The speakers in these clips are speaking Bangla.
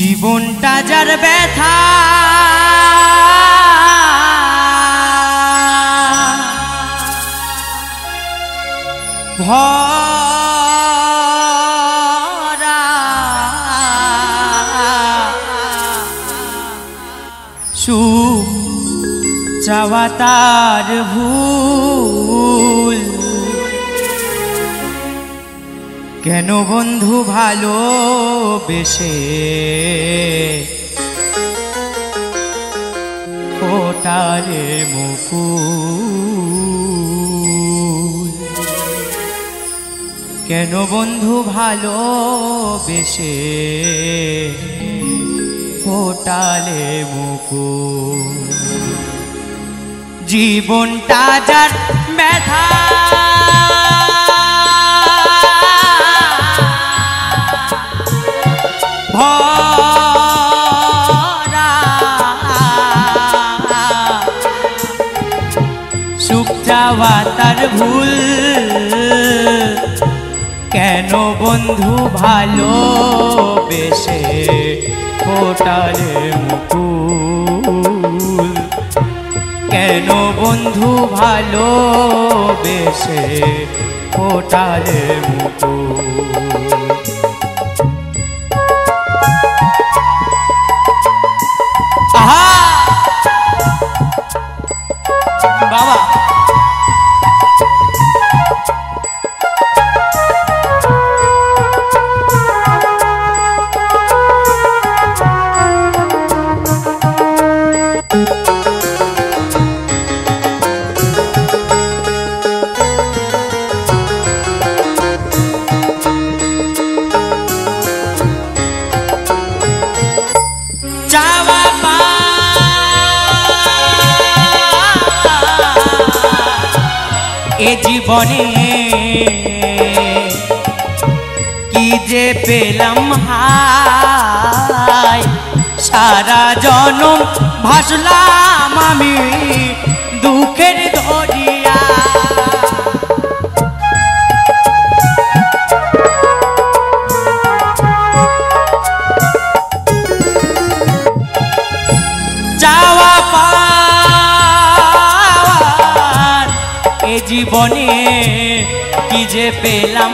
জীবনটা যার ব্যথা ভরা সুখ চাওয়া তার ভুল কেন বন্ধু ভালোবেসে ফোটালে মুকুল কেন বন্ধু ভালোবেসে ফোটালে মুকুল জীবনটা যার ব্যথা ভরা সুখ চাওয়া তার ভুল কেন বন্ধু ভালোবেসে ফোটালে মুকুল কেন বন্ধু ভালোবেসে ফোটালে মুকুল বাবা এ জীবনে কি যে পেলাম হায় সারা জনম ভাসলাম আমি দুঃখের দরিয়া চাওয়া জীবনে কি যে পেলাম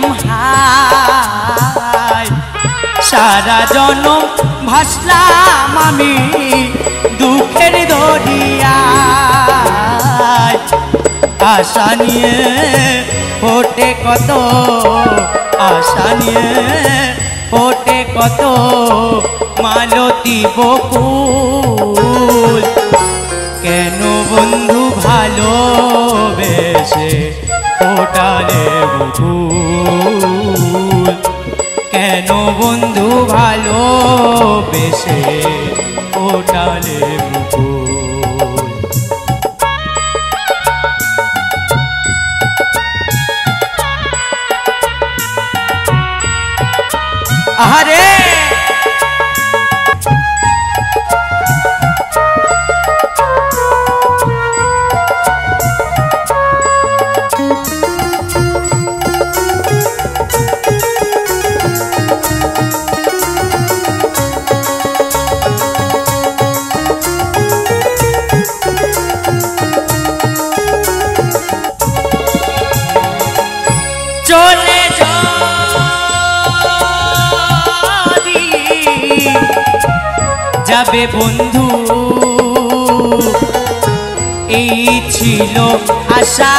হায় সারা জনম ভাসলাম আমি দুঃখের দরিয়ায় আশা নিয়ে ফোটে কত আশা নিয়ে ফোটে কত মালতী বকুল কেন বন্ধু ভালোবেসে ফোটালে মুকুল কেন বন্ধু ভালোবেসে ফোটালে মুকুল আহারে চলে যাবে বন্ধু এই ছিল আশা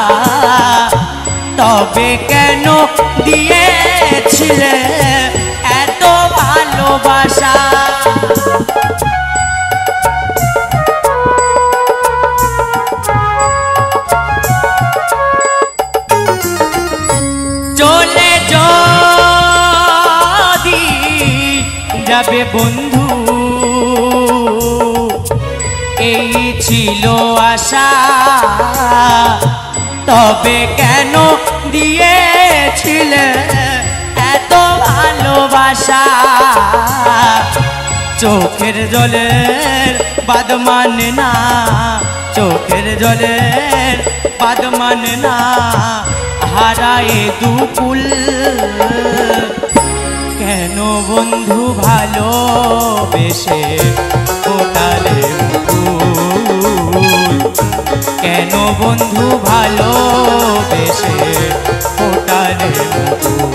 তবে কেন দিয়েছিলে এত ভালোবাসা চলে যদি যাবে বন্ধু এই ছিল আশা তবে কেন দিয়েছিলে এত ভালোবাসা চোখের জলের বাদ মানে না চোখের জলের বাদ মানে না হারায়ে দুকুল কেন বন্ধু ভালোবেসে ফোটালে মুকুল, কেন বন্ধু ভালোবেসে ফোটালে মুকুল।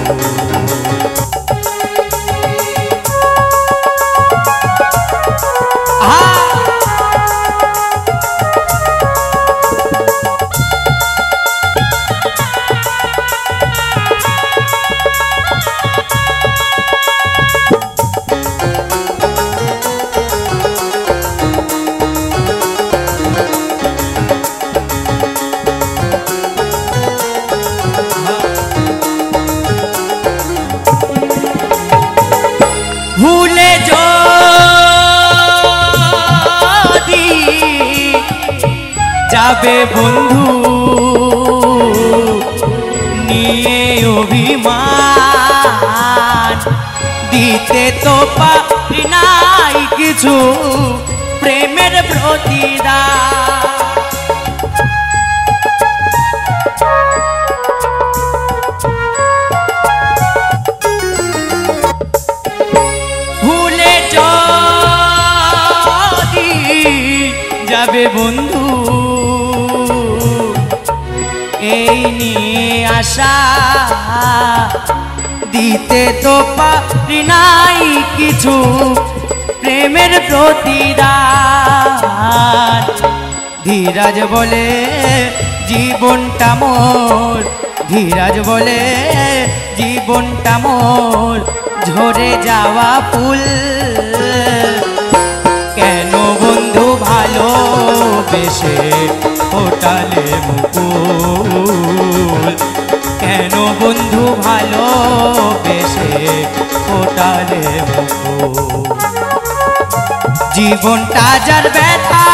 ভুলে যদি যাবে বন্ধু নিয়ে অভিমান, দিতে তো পারি নাই কিছু প্রেমের প্রতিদান। যাবে বন্ধু এই নিয়ে আশা, দিতে তো পারি নাই কিছু প্রেমের প্রতিদান। ধীরাজ বলে জীবনটা মোর, ধীরাজ বলে জীবনটা মোর ঝরে যাওয়া ফুল, কেন বন্ধু ভালোবেসে ফোটালে মুকুল, কেন বন্ধু ভালোবেসে ফোটালে মুকুল। জীবনটা যার ব্যথা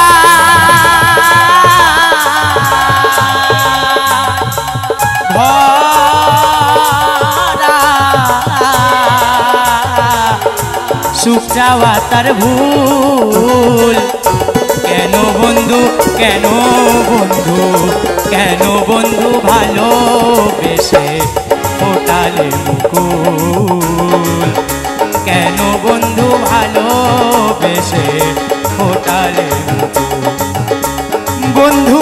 সুখ চাওয়া তার ভুল, কেন বন্ধু কেন বন্ধু কেন বন্ধু ভালোবেসে ফোটালে মুকুল, কেন বন্ধু ভালোবেসে ফোটালে মুকুল। বন্ধু